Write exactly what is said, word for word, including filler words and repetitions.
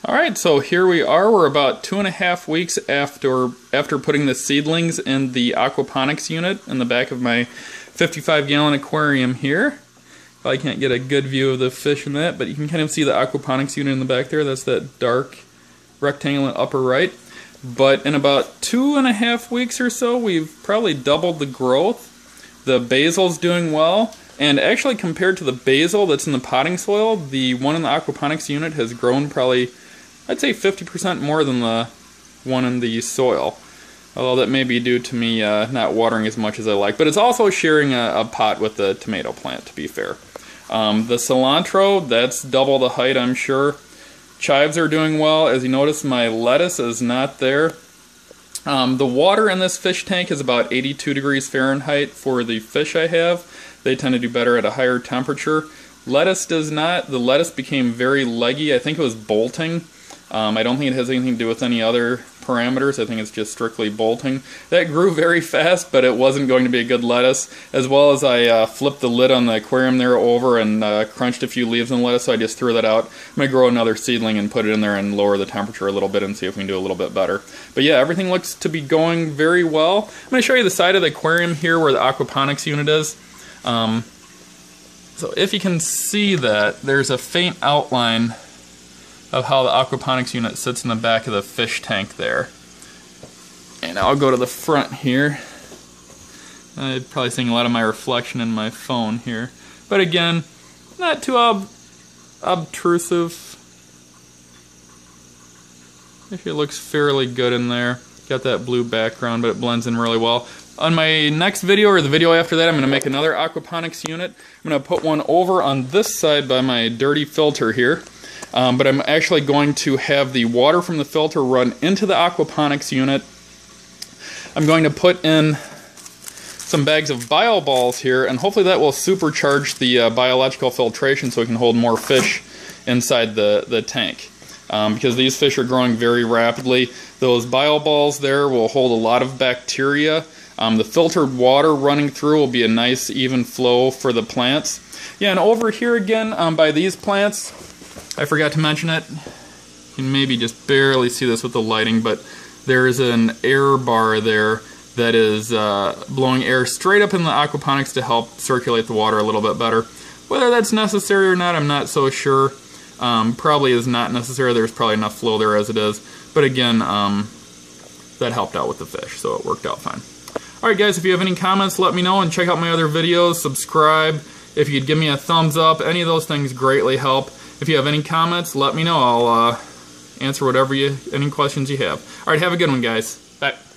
Alright, so here we are. We're about two and a half weeks after after putting the seedlings in the aquaponics unit in the back of my fifty-five gallon aquarium here. Probably can't get a good view of the fish in that, but you can kind of see the aquaponics unit in the back there. That's that dark rectangle in the upper right. But in about two and a half weeks or so, we've probably doubled the growth. The basil's doing well. And actually, compared to the basil that's in the potting soil, the one in the aquaponics unit has grown probably, I'd say fifty percent more than the one in the soil. Although that may be due to me uh, not watering as much as I like. But it's also sharing a, a pot with the tomato plant, to be fair. Um, the cilantro, that's double the height, I'm sure. Chives are doing well. As you notice, my lettuce is not there. Um, the water in this fish tank is about eighty-two degrees Fahrenheit for the fish I have. They tend to do better at a higher temperature. Lettuce does not. The lettuce became very leggy. I think it was bolting. Um, I don't think it has anything to do with any other parameters. I think it's just strictly bolting. That grew very fast, but it wasn't going to be a good lettuce. As well as I uh, flipped the lid on the aquarium there over and uh, crunched a few leaves in the lettuce, so I just threw that out. I'm going to grow another seedling and put it in there and lower the temperature a little bit and see if we can do a little bit better. But yeah, everything looks to be going very well. I'm going to show you the side of the aquarium here where the aquaponics unit is. Um, so if you can see that, there's a faint outline of how the aquaponics unit sits in the back of the fish tank there. And I'll go to the front here. I'm probably seeing a lot of my reflection in my phone here. But again, not too ob obtrusive. Actually, it looks fairly good in there. Got that blue background, but it blends in really well. On my next video, or the video after that, I'm going to make another aquaponics unit. I'm going to put one over on this side by my dirty filter here. Um, but I'm actually going to have the water from the filter run into the aquaponics unit. I'm going to put in some bags of bio balls here, and hopefully that will supercharge the uh, biological filtration so we can hold more fish inside the, the tank. Um, because these fish are growing very rapidly. Those bio balls there will hold a lot of bacteria. Um, the filtered water running through will be a nice even flow for the plants. Yeah, and over here again um, by these plants, I forgot to mention it. You can maybe just barely see this with the lighting, but there's an air bar there that is uh, blowing air straight up in the aquaponics to help circulate the water a little bit better. Whether that's necessary or not, I'm not so sure. Um, probably is not necessary. There's probably enough flow there as it is. But again, um, that helped out with the fish, so it worked out fine. Alright guys, if you have any comments, let me know, and check out my other videos, subscribe. If you'd give me a thumbs up, any of those things greatly help. If you have any comments, let me know. I'll uh, answer whatever you, any questions you have. Alright, have a good one, guys. Bye.